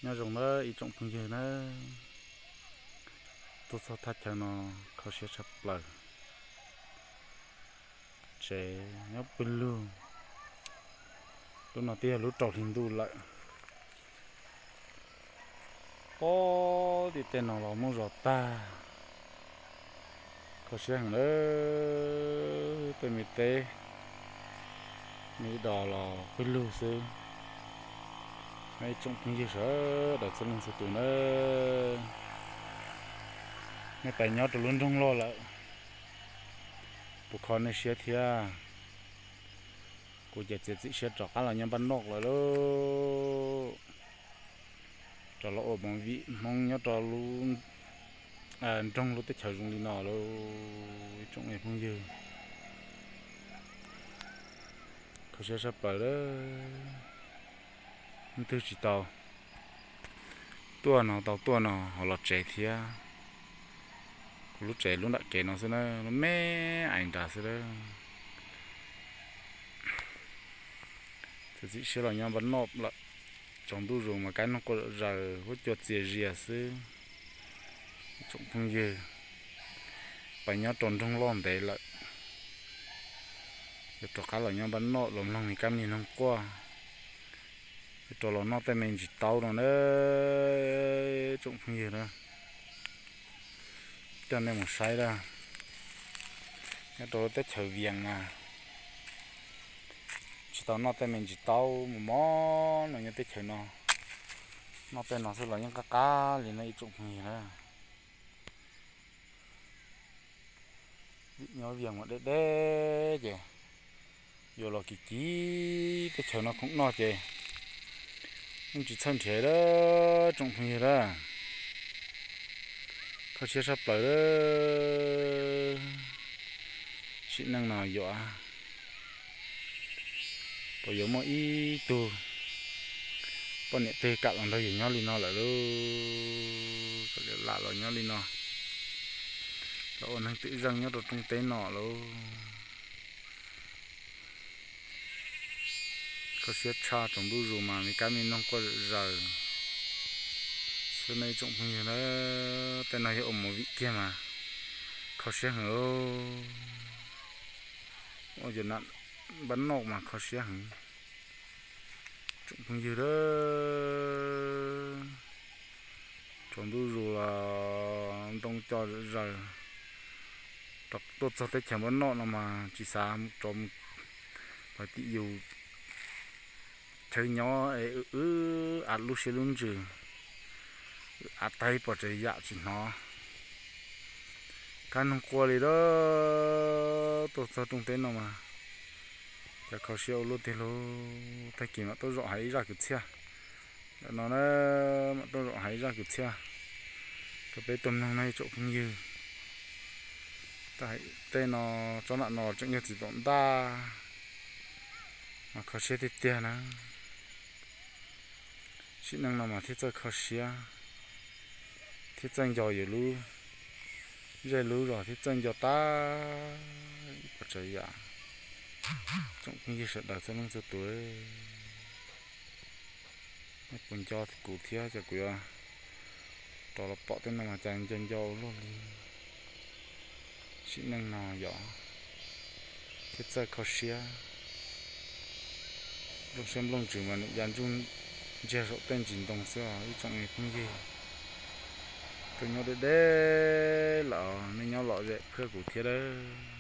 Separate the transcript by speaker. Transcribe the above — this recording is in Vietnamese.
Speaker 1: nhớ dùng nó ý trọng phương giờ nó tôi sao thắt cho nó khó sẽ sắp lại trẻ nhớ bên luôn lúc nào tia lúc trâu hình đu lại có thì tên nào là mua giọt ta khó sẽ hàng nữa tên mi tê mi đỏ là bên luôn xưa mấy trọng phương giờ sợ đặt cho nên sẽ tụi nó mấy bài nhớ tụi luôn trong lo lại bộ con này sẽ thia cô giờ chỉ sẽ trọ cá là nhân ban nóc rồi đó trọ lỗ bằng vị mong nhớ trọ luôn trong lúc tết chờ dùng đi nọ đâu trong ngày phong dư có sẽ sắp tới đó tôi chỉ tàu tua nào họ lọt trẻ thia lúc trẻ luôn đã kể nó sẽ nó mê ảnh trả sẽ đó thì chỉ sẽ là nhau vẫn nộp lại trong tu rồi mà cái nó có giờ hỗ trợ chia rìa xứ trong phong dư phải nhớ tròn trong lon để lại cho cá là nhau vẫn nộp lòng lòng thì cam nhìn không qua cho nó nó tay mình chỉ tàu nó nữa trong phong dư đó cho nên một sai ra cái đồ tết chờ viền à chỉ tao nó tay mình chỉ tao một món nó như tết chờ nó tay nó sẽ là những cá liền này trụng gì nữa nhớ viền mà đế chứ giờ là kỳ tết chờ nó cũng no chứ nhưng chỉ thân thể đó trụng gì đóเขาเชื่อสับเลยสิ่งนั้นน่ะอยู่อ่ะพออยู่มาอีตัวพอเนี่ยเตะกัดลงได้อยู่ย่อลีนอแหละลูกก็เรียกหลาเราย่อลีนอเราเอาหนังตีรังย่อตัวตรงเตะหน่อลูกเขาเชื่อชาตรงดูรูมามีการมีน้องก็รอxưa nay trồng phong như nó tên này ôm một vị kia mà khó xé hở ôi giờ nặng bắn nọc mà khó xé hở trồng phong như đó trồng đu rồi là đông cho rồi tập tốt cho tới chẳng bắn nọc nào mà chỉ xa trồng phải tị dù chơi nhỏ ăn lúc xe luôn chứ tay bỏ chạy dạo chỉ nó cái nông qua đi đó tôi sao trong tên nào mà giờเขาเชี่ยวluôn thì lo thay kìm mà tôi rõ hay ra cái xe nó mà tôi rõ hay ra cái xe cái bé tôm năm nay chỗ không như tại tên nó cho nó chẳng như chỉ bọn ta màเขาเชี่ยวthì tiền á chỉ năng nào mà thiết choเขาเชี่ยวthiết tranh giòอยู่รู้dâyรู้rồi thiết tranh giò ta bắt chơi à trong khi sợ đời cho nó cho tuổi mấy con cho thì cụ thia cho cụ à đó là bỏ tên nào mà chàng chân giò luôn đi chỉ năng nào giỏ thiết chơi khó xia lúc xem lông chữ mà dàn chung che sổ tên chỉnh đồng xưa trong ngày không gì tôi nhớ đến đấy là nên nhau lọ dễ khơi của thiết đấy